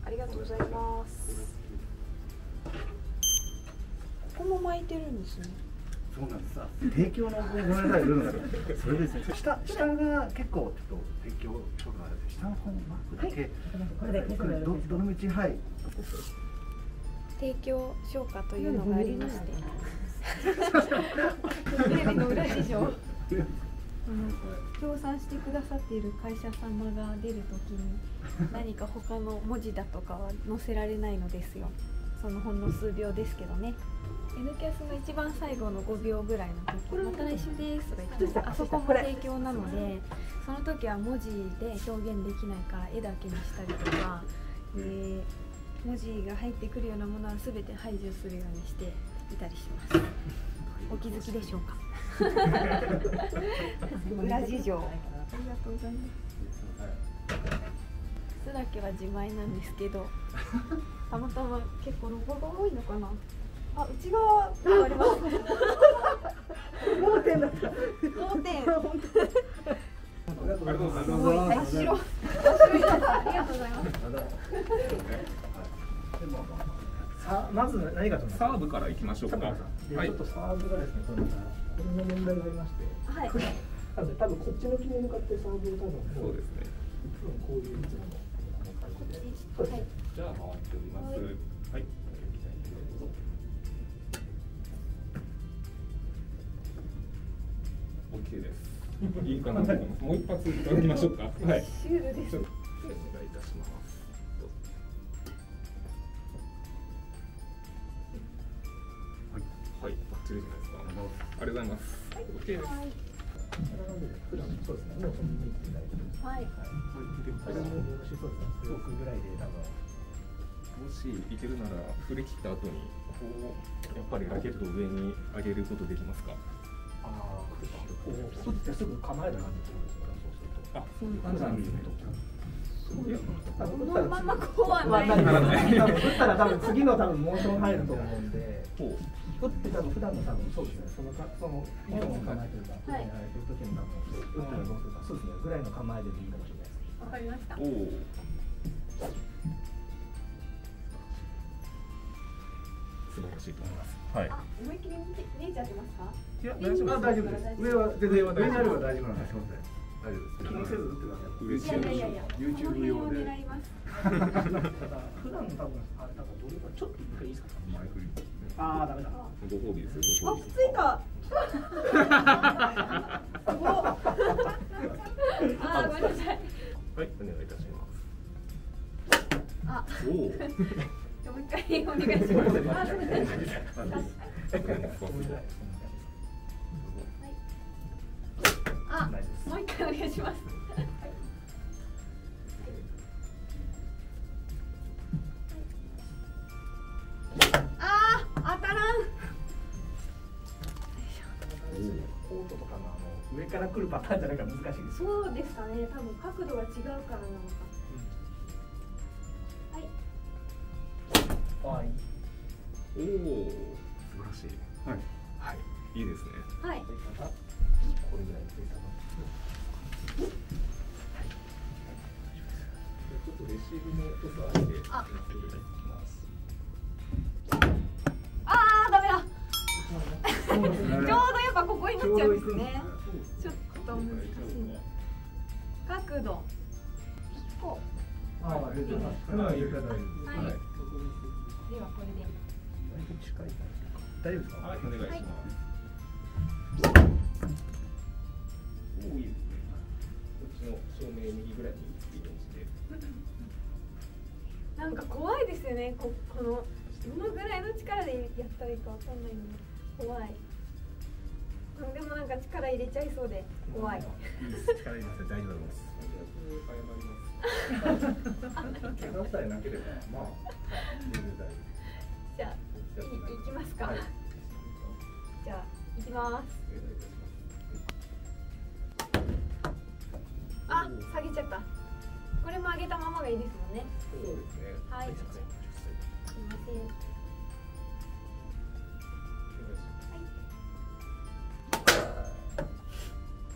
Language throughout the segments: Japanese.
ありがとうございます。ここも巻いてるんですね。 そうなんです。提供のごめんなさいルールがそれですね。下が結構ちょっと提供書があるので下の方のマークだけ、これでどの道はい。 提供消化というのがありまして。テレビの裏事情。協賛してくださっている会社様が出るときに何か他の文字だとかは載せられないのですよ。そのほんの数秒ですけどね。N キャスの一番最後の5秒ぐらいの時、また来週ですとか言って、あそこも提供なので、その時は文字で表現できないから絵だけにしたりとか、文字が入ってくるようなものは全て排除するようにしていたりします。お気づきでしょうか。裏事情。ありがとうございます。巣だけは自前なんですけど、たまたま結構ロゴが多いのかな。あ、内側あります。盲点だった。盲点。ありがとうございます。すごい真っ白。真っ白いただ。ありがとうございます。 まず何かとサーブからいきましょうか。 ちょっとサーブがですね、これの問題がありまして、 はい。 多分こっちの木に向かってサーブを多分そうですね。 こういういつもの感じで。 はい。 じゃあ回っております。はい。OK です。いいかなと思います。もう一発いただきましょうか。はい。 シュールです。 お願いいたします。はい、バッチリじゃないですか。ありがとうございます。OK です。 普段そうですね。もうその2分ぐらいで。 はい。 そうですね。6ぐらいで多分。 もしいけるなら振り切った後にこうやっぱりラケットを上に上げることできますか。 ああ、そうですね。すぐ構える感じですか。そうすると。あ、そういう感じなんですね。 このままこうはない。 打ったら多分次のモーション入ると思うんで。打って多分普段のそうですね。そのいいとこ構えてるか、やられてる時に多分打ったらどうするか、そうですね。ぐらいの構えでいいかもしれないです。 わかりました。 素晴らしいと思います。はい。 思いっきり見えちゃってますか？ いや、大丈夫です。上は全然上にあれば大丈夫なんです。大丈夫です。気にせず打ってください。 嬉しい。 いや、YouTube 用で。狙います。 普段の多分あれ多分どれかちょっと一回いいですか？ マイクリ。 ああ、ダメだ。 ご褒美ですよ。 あ、ついた。すごい。あ、ごめんなさい。 はい、お願いいたします。 あ、 おお。 もう一回お願いします。あ、もう一回お願いします。あー、当たらん。 コートとかの上から来るパターンじゃないから難しいです。 そうですかね。多分角度が違うからなのか。 はい。 おお、素晴らしい。はい。はい。いいですね。 はい。 これぐらいでちょっとレシーブも遅いんで。 あ、 あー、ダメだ。ちょうどやっぱここになっちゃうんですね。ちょっと難しい。角度。こう。 ああ、入れてます。はい。 ではこれで。 近い。大丈夫ですか？ はい、お願いします。おお、いいですね。こっちの照明右ぐらいに移動して。 なんか怖いですよね。このどのぐらいの力でやったらいいかわかんないので怖い。でもなんか力入れちゃいそうで怖い。 力入れます。大丈夫です。 謝ります。怪我さえなければ、まあ、全然大丈夫。 じゃあ、いきますか。はい、じゃあ、いきます。あ、下げちゃった。これも上げたままがいいですもんね。 そうですね。 はい。すみません。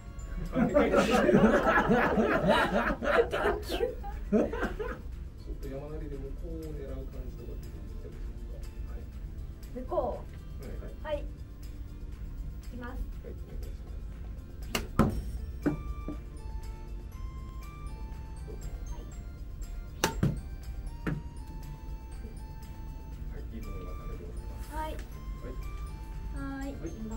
ちょっとや山なりで向こうを狙う感じとかってできたりしますか？はい。 向こう。 はい。 はい。行きます。 はい、お願いします。 はい。はい。行きます。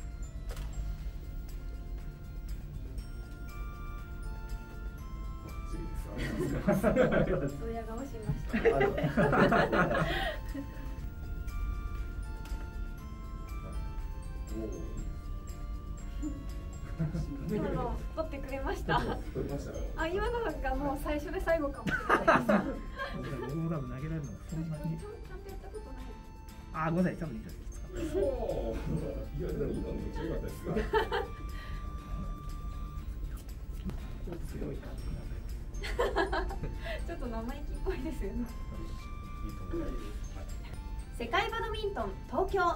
ドヤ顔しました。今の撮ってくれました。あ、今のがもう最初で最後かもしれないです。 僕も多分投げられるのがそんなに。 ちゃんとやったことない。 あ、ごめんなさい、多分いいです。 そう。いや、でも今のめっちゃ良かったです。 強い感じ。 ちょっと生意気っぽいですよね。世界バドミントン東京。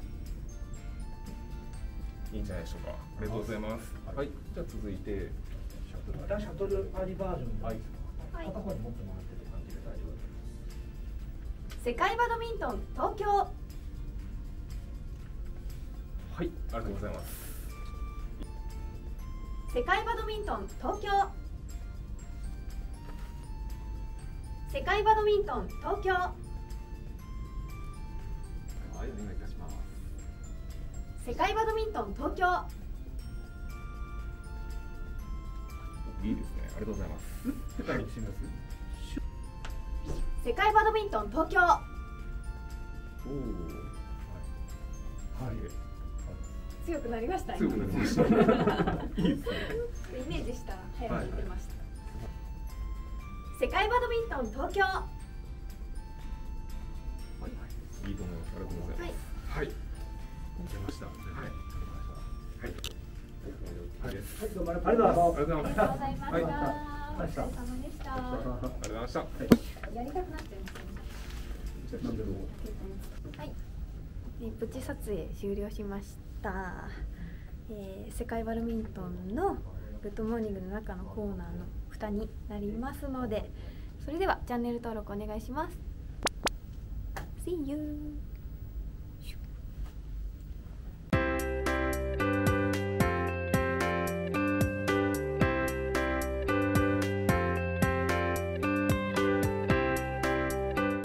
いいんじゃないでしょうか。ありがとうございます。はい、じゃあ続いてシャトルありバージョンで、 はい、 片方に持ってもらってる感じで大丈夫です。 世界バドミントン東京。 はい、ありがとうございます。 世界バドミントン東京。世界バドミントン東京。 はい、お願いいたします。 世界バドミントン東京。 いいですね。ありがとうございます。 世界バドミントン東京。 おお。はい。 強くなりました。 強くなりました。いいですね。 イメージしたら早く言ってました。世界バドミントン東京。はい、 いいと思います。ありがとうございます。はい。出ました。はい。はい。はい。 どうもありがとうございます。 ありがとうございました。お疲れ様でした。 ありがとうございました。 やりたくなっちゃいましたね。はい。プチ撮影終了しました。世界バドミントンのグッドモーニングの中のコーナーの蓋になりますので、それではチャンネル登録お願いします。See you!